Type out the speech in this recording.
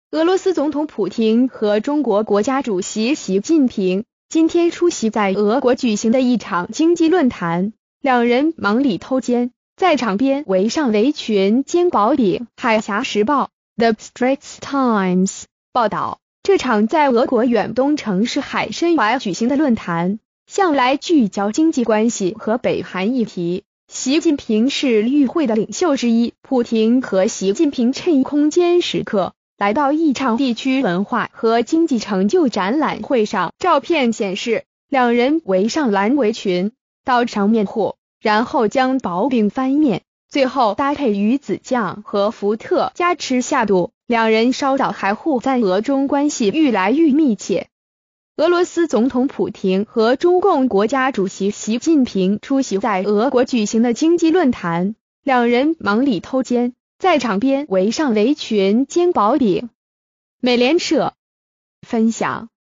俄罗斯总统普廷和中国国家主席习近平今天出席在俄国举行的一场经济论坛，两人忙里偷奸，在场边围上围裙煎薄饼。海峡时报 The Straits Times 报道，这场在俄国远东城市海参崴举行的论坛，向来聚焦经济关系和北韩议题。习近平是与会的领袖之一，普廷和习近平趁空间时刻来到一场地区文化和经济成就展览会上。照片显示，两人围上蓝围裙，倒上面糊，然后将薄饼翻面，最后搭配鱼子酱和伏特加吃下肚。两人稍早还互赞俄中关系愈来愈密切。俄罗斯总统普廷和中共国家主席习近平出席在俄国举行的经济论坛，两人忙里偷奸，在场边围上围裙煎薄饼。美联社分享。